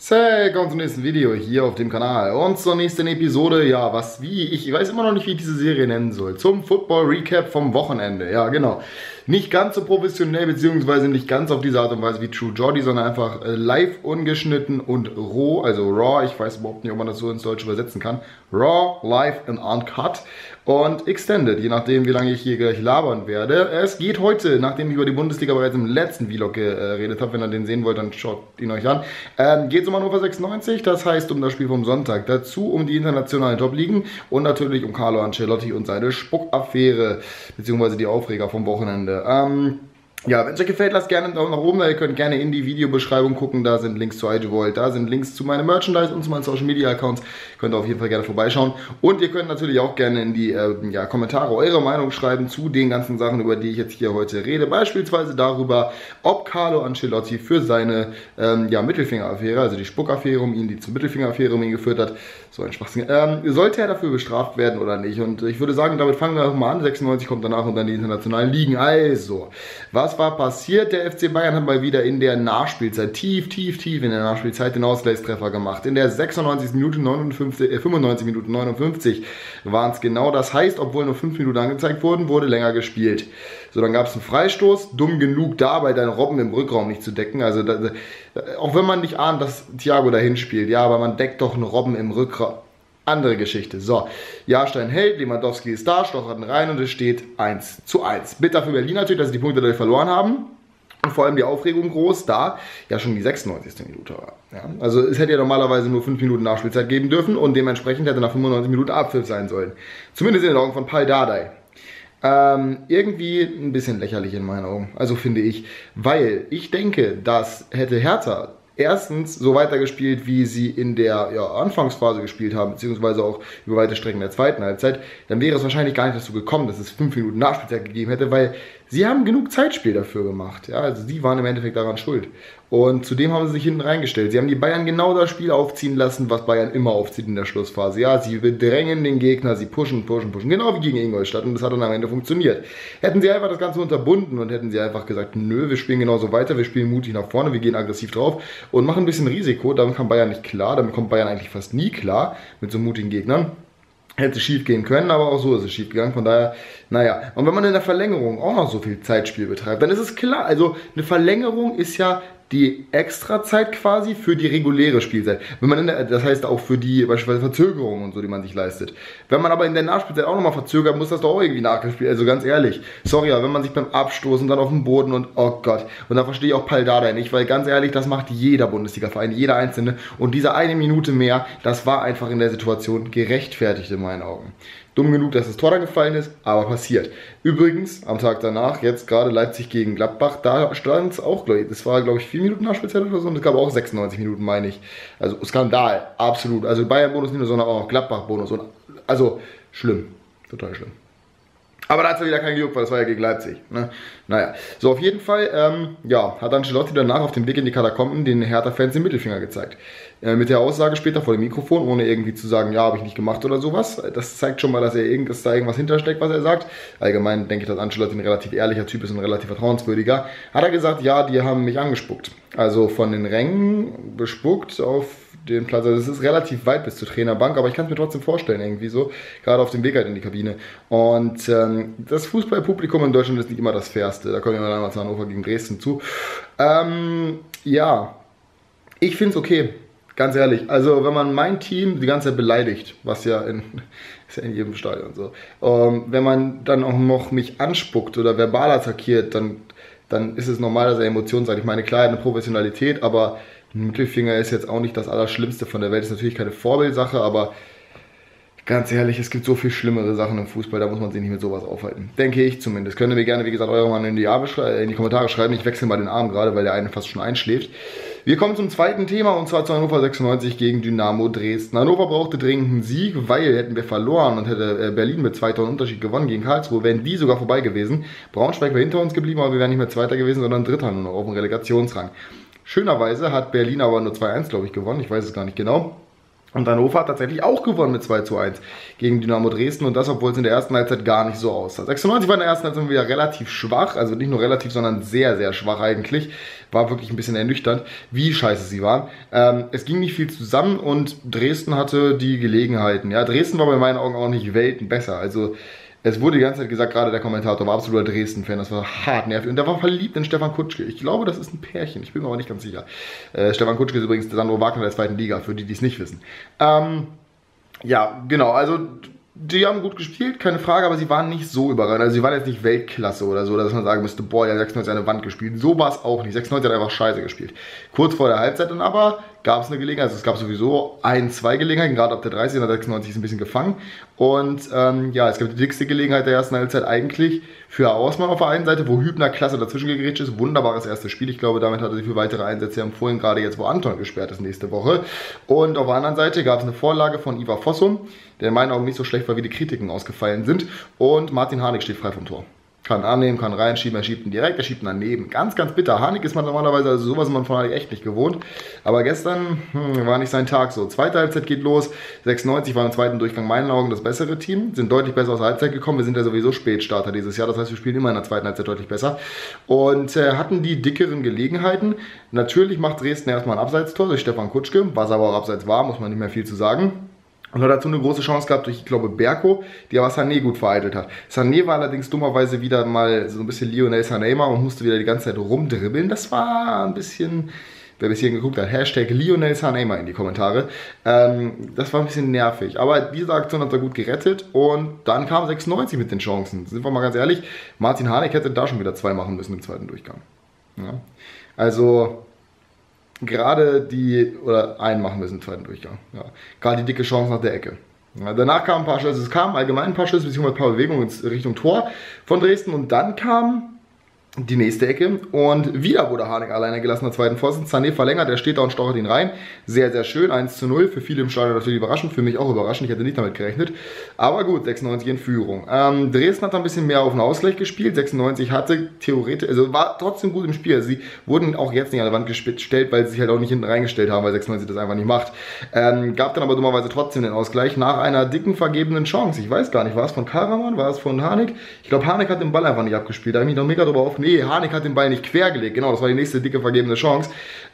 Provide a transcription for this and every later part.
Willkommen zum nächsten Video hier auf dem Kanal und zur nächsten Episode, ja, ich weiß immer noch nicht, wie ich diese Serie nennen soll, zum Football Recap vom Wochenende, ja genau. Nicht ganz so professionell, beziehungsweise nicht ganz auf diese Art und Weise wie True Geordie, sondern einfach live, ungeschnitten und roh, also raw, ich weiß überhaupt nicht, ob man das so ins Deutsche übersetzen kann. Raw, live and uncut und extended, je nachdem, wie lange ich hier gleich labern werde. Es geht heute, nachdem ich über die Bundesliga bereits im letzten Vlog geredet habe, wenn ihr den sehen wollt, dann schaut ihn euch an, geht es um Hannover 96, das heißt um das Spiel vom Sonntag. Dazu um die internationalen Top-Ligen und natürlich um Carlo Ancelotti und seine Spuckaffäre, beziehungsweise die Aufreger vom Wochenende. Ja, wenn es euch gefällt, lasst gerne einen Daumen nach oben da. Ihr könnt gerne in die Videobeschreibung gucken. Da sind Links zu IG Vault, da sind Links zu meinem Merchandise und zu meinen Social Media Accounts. Könnt ihr auf jeden Fall gerne vorbeischauen. Und ihr könnt natürlich auch gerne in die Kommentare eure Meinung schreiben zu den ganzen Sachen, über die ich jetzt hier heute rede. Beispielsweise darüber, ob Carlo Ancelotti für seine Mittelfingeraffäre, also die Spuckaffäre um ihn, die zur Mittelfingeraffäre um ihn geführt hat, so ein Schwachsinn, sollte er dafür bestraft werden oder nicht? Und ich würde sagen, damit fangen wir mal an. 96 kommt danach und dann die internationalen Ligen. Also, was war passiert? Der FC Bayern hat mal wieder in der Nachspielzeit, tief in der Nachspielzeit, den Ausgleichstreffer gemacht. In der 96. Minute 95 Minuten 59 waren es genau. Das heißt, obwohl nur 5 Minuten angezeigt wurden, wurde länger gespielt. So, dann gab es einen Freistoß. Dumm genug dabei, deinen Robben im Rückraum nicht zu decken. Also, auch wenn man nicht ahnt, dass Thiago dahin spielt, ja, aber man deckt doch einen Robben im Rückraum. Andere Geschichte. So, Jahrstein hält, Lewandowski ist da, stochert rein und es steht 1:1. Bitter für Berlin natürlich, dass sie die Punkte dadurch verloren haben. Und vor allem die Aufregung groß, da ja schon die 96. Minute war. Ja, also es hätte ja normalerweise nur 5 Minuten Nachspielzeit geben dürfen und dementsprechend hätte nach 95 Minuten Abpfiff sein sollen. Zumindest in den Augen von Pal Dardai. Irgendwie ein bisschen lächerlich in meinen Augen, also finde ich, weil ich denke, dass hätte Hertha erstens so weitergespielt, wie sie in der Anfangsphase gespielt haben, beziehungsweise auch über weite Strecken der zweiten Halbzeit, dann wäre es wahrscheinlich gar nicht dazu gekommen, dass es 5 Minuten Nachspielzeit gegeben hätte, weil sie haben genug Zeitspiel dafür gemacht. Ja, also sie waren im Endeffekt daran schuld. Und zudem haben sie sich hinten reingestellt. Sie haben die Bayern genau das Spiel aufziehen lassen, was Bayern immer aufzieht in der Schlussphase. Ja, sie bedrängen den Gegner, sie pushen, genau wie gegen Ingolstadt und das hat dann am Ende funktioniert. Hätten sie einfach das Ganze unterbunden und hätten sie einfach gesagt, nö, wir spielen genauso weiter, wir spielen mutig nach vorne, wir gehen aggressiv drauf und machen ein bisschen Risiko, damit kann Bayern nicht klar, damit kommt Bayern eigentlich fast nie klar mit so mutigen Gegnern. Hätte schief gehen können, aber auch so ist es schief gegangen, von daher, naja. Und wenn man in der Verlängerung auch noch so viel Zeitspiel betreibt, dann ist es klar, also eine Verlängerung ist ja die Extrazeit quasi für die reguläre Spielzeit. Wenn man das heißt auch für die beispielsweise Verzögerung und so, die man sich leistet. Wenn man aber in der Nachspielzeit auch nochmal verzögert, muss das doch auch irgendwie nachgespielt. Also ganz ehrlich, sorry, aber wenn man sich beim Abstoßen dann auf den Boden und oh Gott, und da verstehe ich auch Pal Dardai nicht, weil ganz ehrlich, das macht jeder Bundesliga-Verein, jeder Einzelne. Und diese eine Minute mehr, das war einfach in der Situation gerechtfertigt in meinen Augen. Dumm genug, dass das Tor dann gefallen ist, aber passiert. Übrigens, am Tag danach, jetzt gerade Leipzig gegen Gladbach, da stand es auch, das war glaube ich 4 Minuten Nachspielzeit oder so und es gab auch 96 Minuten, meine ich. Also Skandal, absolut. Also Bayern-Bonus nicht nur, sondern auch noch Gladbach-Bonus. Also schlimm, total schlimm. Aber da hat es ja wieder kein gejuckt, weil das war ja gegen Leipzig. Ne? Naja, so auf jeden Fall, hat Ancelotti danach auf dem Weg in die Katakomben den Hertha-Fans den Mittelfinger gezeigt. Mit der Aussage später vor dem Mikrofon, ohne irgendwie zu sagen, ja, habe ich nicht gemacht oder sowas. Das zeigt schon mal, dass da irgendwas hintersteckt, was er sagt. Allgemein denke ich, dass Ancelotti ein relativ ehrlicher Typ ist und ein relativ vertrauenswürdiger. Hat er gesagt, ja, die haben mich angespuckt. Also von den Rängen bespuckt auf den Platz. Also es ist relativ weit bis zur Trainerbank, aber ich kann es mir trotzdem vorstellen, irgendwie so. Gerade auf dem Weg halt in die Kabine. Und das Fußballpublikum in Deutschland ist nicht immer das Fairste. Da kommen wir dann mal zu Hannover gegen Dresden zu. Ich finde es okay. Ganz ehrlich, also wenn man mein Team die ganze Zeit beleidigt, was ja ist ja in jedem Stadion so, wenn man dann auch noch mich anspuckt oder verbal attackiert, dann ist es normal, dass er Emotionen sagt. Ich meine, klar, eine Professionalität, aber ein Mittelfinger ist jetzt auch nicht das Allerschlimmste von der Welt. Ist natürlich keine Vorbildsache, aber ganz ehrlich, es gibt so viel schlimmere Sachen im Fußball, da muss man sich nicht mit sowas aufhalten. Denke ich zumindest. Könnt ihr mir gerne, wie gesagt, eure Meinung in die Kommentare schreiben. Ich wechsle mal den Arm gerade, weil der eine fast schon einschläft. Wir kommen zum zweiten Thema und zwar zu Hannover 96 gegen Dynamo Dresden. Hannover brauchte dringend einen Sieg, weil hätten wir verloren und hätte Berlin mit 2 Toren Unterschied gewonnen gegen Karlsruhe, wären die sogar vorbei gewesen. Braunschweig wäre hinter uns geblieben, aber wir wären nicht mehr Zweiter gewesen, sondern Dritter nur noch auf dem Relegationsrang. Schönerweise hat Berlin aber nur 2-1, glaube ich, gewonnen. Ich weiß es gar nicht genau. Und Hannover hat tatsächlich auch gewonnen mit 2:1 gegen Dynamo Dresden und das, obwohl es in der ersten Halbzeit gar nicht so aussah. 96 war in der ersten Halbzeit wieder relativ schwach, also nicht nur relativ, sondern sehr, sehr schwach eigentlich. War wirklich ein bisschen ernüchternd, wie scheiße sie waren. Es ging nicht viel zusammen und Dresden hatte die Gelegenheiten. Ja, Dresden war bei meinen Augen auch nicht Welten besser. Also es wurde die ganze Zeit gesagt, gerade der Kommentator war absoluter Dresden-Fan, das war hart nervig. Und der war verliebt in Stefan Kutschke. Ich glaube, das ist ein Pärchen, ich bin mir aber nicht ganz sicher. Stefan Kutschke ist übrigens der Sandro Wagner der 2. Liga, für die es nicht wissen. Ja, genau, also die haben gut gespielt, keine Frage, aber sie waren nicht so überragend. Also sie waren jetzt nicht Weltklasse oder so, dass man sagen müsste, boah, ja, 96 hat eine Wand gespielt. So war es auch nicht. 96 hat einfach scheiße gespielt. Kurz vor der Halbzeit dann aber gab es eine Gelegenheit, also es gab sowieso 2 Gelegenheiten, gerade ab der 30, in der 96 ist ein bisschen gefangen. Und ja, es gab die dickste Gelegenheit der ersten Halbzeit eigentlich für Ausmann auf der einen Seite, wo Hübner klasse dazwischen gegrätscht ist. Wunderbares erstes Spiel. Ich glaube, damit hat er sich für weitere Einsätze empfohlen, gerade jetzt, wo Anton gesperrt ist nächste Woche. Und auf der anderen Seite gab es eine Vorlage von Ivar Fossum, der in meinen Augen nicht so schlecht war, wie die Kritiken ausgefallen sind. Und Martin Harnik steht frei vom Tor. Kann annehmen, kann reinschieben, er schiebt ihn direkt, er schiebt ihn daneben. Ganz, ganz bitter. Harnik ist man normalerweise, also sowas ist man von Harnik echt nicht gewohnt. Aber gestern war nicht sein Tag so. Zweite Halbzeit geht los. 96 war im zweiten Durchgang in meinen Augen das bessere Team. Sind deutlich besser aus der Halbzeit gekommen. Wir sind ja sowieso Spätstarter dieses Jahr. Das heißt, wir spielen immer in der zweiten Halbzeit deutlich besser. Und hatten die dickeren Gelegenheiten. Natürlich macht Dresden erstmal ein Abseitstor durch Stefan Kutschke. Was aber auch abseits war, muss man nicht mehr viel zu sagen. Und hat dazu eine große Chance gehabt durch, ich glaube, Berko, die aber Sané gut vereitelt hat. Sané war allerdings dummerweise wieder mal so ein bisschen Lionel Sané und musste wieder die ganze Zeit rumdribbeln. Das war ein bisschen, wer bis hierhin geguckt hat, Hashtag Lionel Sané in die Kommentare. Das war ein bisschen nervig. Aber diese Aktion hat er gut gerettet und dann kam 96 mit den Chancen. Sind wir mal ganz ehrlich, Martin Harnik hätte da schon wieder 2 machen müssen im zweiten Durchgang. Ja. Also gerade oder einen machen müssen im zweiten Durchgang. Ja. Gerade die dicke Chance nach der Ecke. Ja, danach kamen ein paar Schüsse, es kamen allgemein ein paar Schüsse, beziehungsweise ein paar Bewegungen in Richtung Tor von Dresden und dann kam die nächste Ecke und wieder wurde Harnik alleine gelassen, der zweiten Pfosten. Sané verlängert, er steht da und stochert ihn rein. Sehr, sehr schön, 1:0. Für viele im Stadion natürlich überraschend, für mich auch überraschend, ich hätte nicht damit gerechnet. Aber gut, 96 in Führung. Dresden hat ein bisschen mehr auf den Ausgleich gespielt. 96 hatte theoretisch, also war trotzdem gut im Spiel. Also sie wurden auch jetzt nicht an der Wand gestellt, weil sie sich halt auch nicht hinten reingestellt haben, weil 96 das einfach nicht macht. Gab dann aber dummerweise trotzdem den Ausgleich nach einer dicken vergebenen Chance. Ich weiß gar nicht, war es von Karaman, war es von Harnik? Ich glaube, Harnik hat den Ball einfach nicht abgespielt. Da habe ich mich noch mega drüber aufgeregt. Nee, Harnik hat den Ball nicht quergelegt. Genau, das war die nächste dicke vergebene Chance.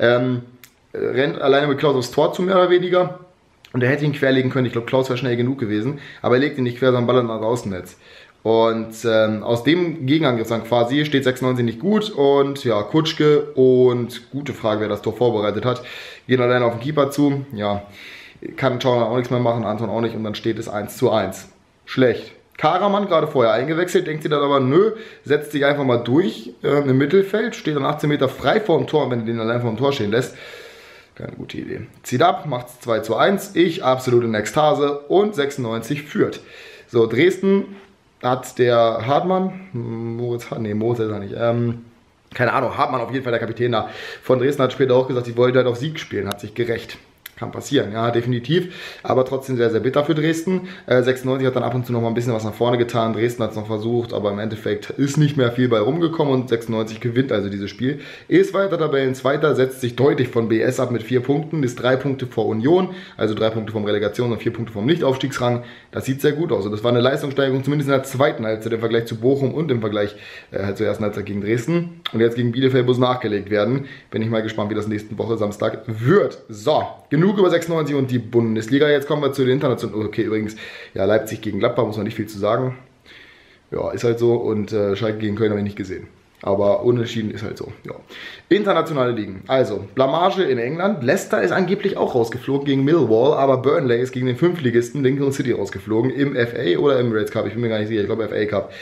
Rennt alleine mit Klaus aufs Tor zu, mehr oder weniger. Und er hätte ihn querlegen können. Ich glaube, Klaus wäre schnell genug gewesen. Aber er legt ihn nicht quer, sondern ballert nach Außennetz. Und aus dem Gegenangriff dann quasi steht 96 nicht gut. Und ja, Kutschke und gute Frage, wer das Tor vorbereitet hat, gehen alleine auf den Keeper zu. Ja, kann Schauner auch nichts mehr machen, Anton auch nicht. Und dann steht es 1:1. Schlecht. Karaman gerade vorher eingewechselt, denkt sie dann aber, nö, setzt sich einfach mal durch im Mittelfeld, steht dann 18 Meter frei vor dem Tor, und wenn du den allein vor dem Tor stehen lässt, keine gute Idee. Zieht ab, macht es 2:1, ich absolut in Ekstase und 96 führt. So, Dresden hat der Hartmann, Moritz ist er nicht, keine Ahnung, Hartmann auf jeden Fall der Kapitän da von Dresden hat später auch gesagt, sie wollte halt auf Sieg spielen, hat sich gerecht. Kann passieren, ja, definitiv. Aber trotzdem sehr, sehr bitter für Dresden. 96 hat dann ab und zu noch mal ein bisschen was nach vorne getan. Dresden hat es noch versucht, aber im Endeffekt ist nicht mehr viel bei rumgekommen und 96 gewinnt also dieses Spiel. Ist weiter Tabellenzweiter, setzt sich deutlich von BS ab mit 4 Punkten, ist 3 Punkte vor Union, also 3 Punkte vom Relegation und 4 Punkte vom Nichtaufstiegsrang. Das sieht sehr gut aus. Also das war eine Leistungssteigerung, zumindest in der zweiten Halbzeit im Vergleich zu Bochum und im Vergleich zur ersten Halbzeit gegen Dresden. Und jetzt gegen Bielefeld muss nachgelegt werden. Bin ich mal gespannt, wie das nächste Woche Samstag wird. So, genug über 96 und die Bundesliga. Jetzt kommen wir zu den internationalen. Okay, übrigens, ja, Leipzig gegen Gladbach, muss man nicht viel zu sagen. Ja, ist halt so. Und Schalke gegen Köln habe ich nicht gesehen. Aber unentschieden ist halt so. Ja. Internationale Ligen. Also, Blamage in England. Leicester ist angeblich auch rausgeflogen gegen Millwall, aber Burnley ist gegen den Fünftligisten Lincoln City rausgeflogen. Im FA oder Emirates Cup. Ich bin mir gar nicht sicher. Ich glaube FA Cup.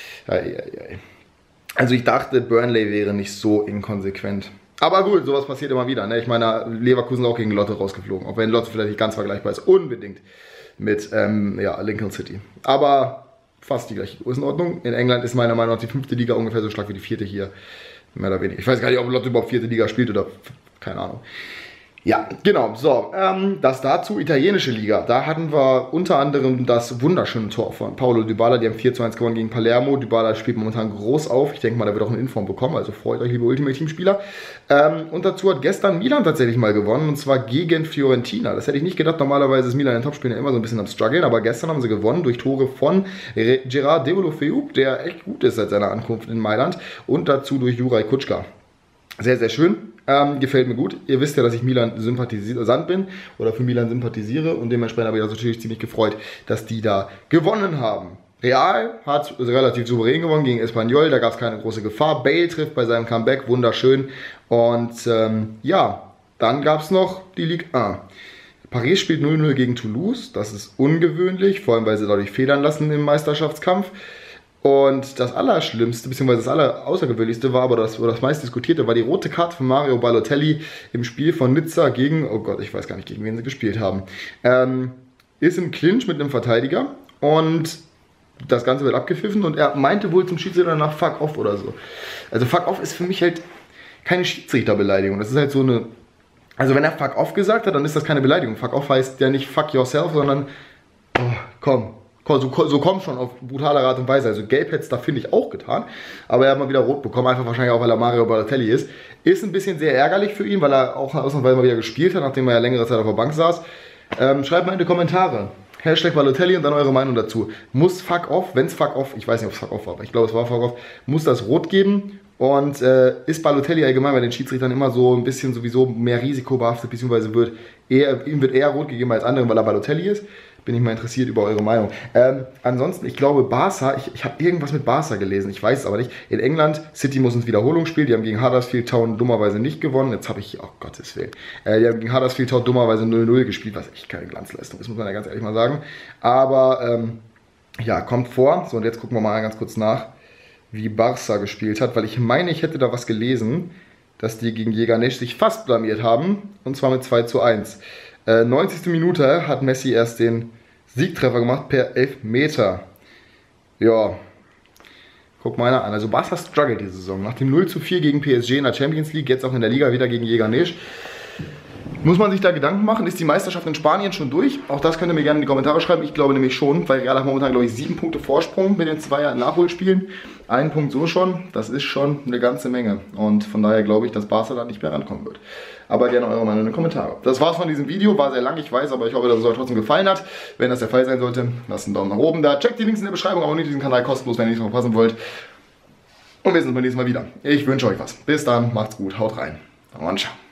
Also ich dachte, Burnley wäre nicht so inkonsequent. Aber gut, sowas passiert immer wieder. Ne? Ich meine, Leverkusen auch gegen Lotte rausgeflogen. Auch wenn Lotte vielleicht nicht ganz vergleichbar ist. Unbedingt mit Lincoln City. Aber fast die gleiche Größenordnung. In England ist meiner Meinung nach die 5. Liga ungefähr so stark wie die 4. hier. Mehr oder weniger. Ich weiß gar nicht, ob Lotte überhaupt 4. Liga spielt oder keine Ahnung. Ja, genau. So, das dazu, italienische Liga. Da hatten wir unter anderem das wunderschöne Tor von Paulo Dybala. Die haben 4:1 gewonnen gegen Palermo. Dybala spielt momentan groß auf. Ich denke mal, der wird auch eine Inform bekommen. Also freut euch, liebe Ultimate-Team-Spieler. Und dazu hat gestern Milan tatsächlich mal gewonnen. Und zwar gegen Fiorentina. Das hätte ich nicht gedacht. Normalerweise ist Milan in den Topspielen ja immer so ein bisschen am Struggeln. Aber gestern haben sie gewonnen durch Tore von Gerard Deulofeu, der echt gut ist seit seiner Ankunft in Mailand. Und dazu durch Juraj Kutschka. Sehr, sehr schön. Gefällt mir gut. Ihr wisst ja, dass ich Milan Sympathisant bin oder für Milan sympathisiere und dementsprechend habe ich also natürlich ziemlich gefreut, dass die da gewonnen haben. Real hat relativ souverän gewonnen gegen Espanyol, da gab es keine große Gefahr. Bale trifft bei seinem Comeback, wunderschön. Und ja, dann gab es noch die Ligue 1. Paris spielt 0:0 gegen Toulouse, das ist ungewöhnlich, vor allem weil sie dadurch federn lassen im Meisterschaftskampf. Und das Allerschlimmste, beziehungsweise das Alleraußergewöhnlichste war, aber das meist diskutierte, war die rote Karte von Mario Balotelli im Spiel von Nizza gegen, oh Gott, ich weiß gar nicht, gegen wen sie gespielt haben. Ist im Clinch mit einem Verteidiger und das Ganze wird abgepfiffen und er meinte wohl zum Schiedsrichter danach Fuck off oder so. Also Fuck off ist für mich halt keine Schiedsrichterbeleidigung. Das ist halt so eine, also wenn er Fuck off gesagt hat, dann ist das keine Beleidigung. Fuck off heißt ja nicht Fuck yourself, sondern oh, komm. So kommt schon auf brutale Art und Weise. Also gelb hätte es da, finde ich, auch getan. Aber er hat mal wieder rot bekommen, einfach wahrscheinlich auch, weil er Mario Balotelli ist. Ist ein bisschen sehr ärgerlich für ihn, weil er auch ausnahmsweise mal wieder gespielt hat, nachdem er ja längere Zeit auf der Bank saß. Schreibt mal in die Kommentare. Hashtag Balotelli und dann eure Meinung dazu. Muss Fuck off, wenn es Fuck off, ich weiß nicht, ob es Fuck off war, aber ich glaube, es war Fuck off, muss das rot geben. Und ist Balotelli allgemein bei den Schiedsrichtern immer so ein bisschen sowieso mehr risikobehaftet, beziehungsweise ihm wird eher rot gegeben als anderen, weil er Balotelli ist. Bin ich mal interessiert über eure Meinung. Ansonsten, ich glaube, Barca, ich habe irgendwas mit Barca gelesen, ich weiß es aber nicht. In England, City muss ins Wiederholungsspiel, die haben gegen Huddersfield Town dummerweise nicht gewonnen. Jetzt habe ich, oh Gottes Willen, die haben gegen Huddersfield Town dummerweise 0:0 gespielt, was echt keine Glanzleistung ist, muss man ja ganz ehrlich mal sagen. Aber, ja, kommt vor. So, und jetzt gucken wir mal ganz kurz nach, wie Barca gespielt hat, weil ich meine, ich hätte da was gelesen, dass die gegen Leganés sich fast blamiert haben, und zwar mit 2:1. 90. Minute hat Messi erst den Siegtreffer gemacht per Elfmeter. Ja, guck mal einer an. Also Barca struggelt diese Saison. Nach dem 0:4 gegen PSG in der Champions League, jetzt auch in der Liga wieder gegen Leganés. Muss man sich da Gedanken machen? Ist die Meisterschaft in Spanien schon durch? Auch das könnt ihr mir gerne in die Kommentare schreiben. Ich glaube nämlich schon, weil Real hat momentan, glaube ich, 7 Punkte Vorsprung mit den 2 Nachholspielen. 1 Punkt so schon. Das ist schon eine ganze Menge. Und von daher glaube ich, dass Barca da nicht mehr rankommen wird. Aber gerne eure Meinung in den Kommentaren. Das war's von diesem Video. War sehr lang, ich weiß, aber ich hoffe, dass es euch trotzdem gefallen hat. Wenn das der Fall sein sollte, lasst einen Daumen nach oben da. Checkt die Links in der Beschreibung, abonniert diesen Kanal kostenlos, wenn ihr nichts verpassen wollt. Und wir sehen uns beim nächsten Mal wieder. Ich wünsche euch was. Bis dann, macht's gut, haut rein. Und ciao.